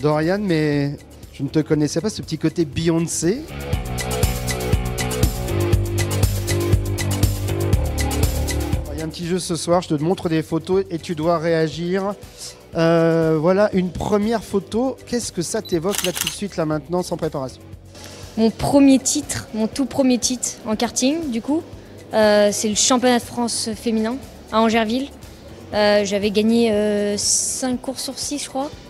Dorian, mais je ne te connaissais pas, ce petit côté Beyoncé. Il y a un petit jeu ce soir, je te montre des photos et tu dois réagir. Voilà une première photo. Qu'est-ce que ça t'évoque là tout de suite, là maintenant, sans préparation? Mon premier titre, mon tout premier titre en karting, du coup, c'est le championnat de France féminin à Angerville. J'avais gagné 5 courses sur 6, je crois.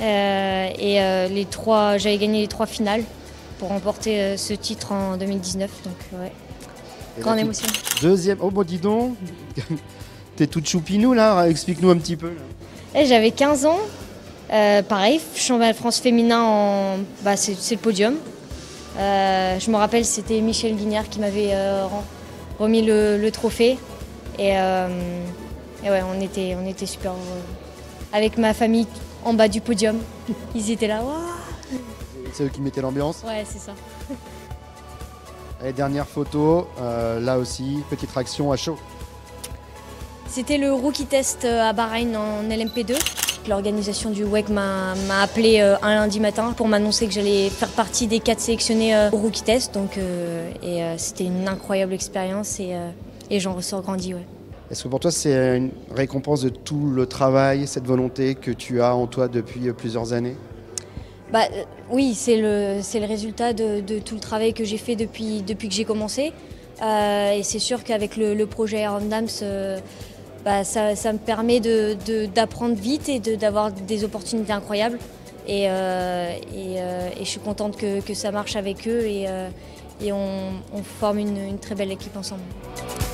J'avais gagné les 3 finales pour remporter ce titre en 2019. Donc, ouais, grande émotion. Deuxième, oh bon, dis donc, t'es toute choupinou là, explique-nous un petit peu. J'avais 15 ans, pareil, championnat de France féminin, c'est le podium. Je me rappelle, c'était Michel Guignard qui m'avait remis le trophée. Et ouais, on était super heureux. Avec ma famille en bas du podium, ils étaient là. Waouh. C'est eux qui mettaient l'ambiance? Ouais, c'est ça. Et dernière photo, là aussi, petite traction à chaud. C'était le rookie test à Bahreïn en LMP2. L'organisation du WEC m'a appelé un lundi matin pour m'annoncer que j'allais faire partie des 4 sélectionnés au rookie test. Donc, c'était une incroyable expérience et j'en ressors grandi. Ouais. Est-ce que pour toi c'est une récompense de tout le travail, cette volonté que tu as en toi depuis plusieurs années? Oui, c'est le résultat de tout le travail que j'ai fait depuis que j'ai commencé. Et c'est sûr qu'avec le projet Air Dams, ça me permet d'apprendre vite et d'avoir des opportunités incroyables. Et je suis contente que ça marche avec eux et on forme une très belle équipe ensemble.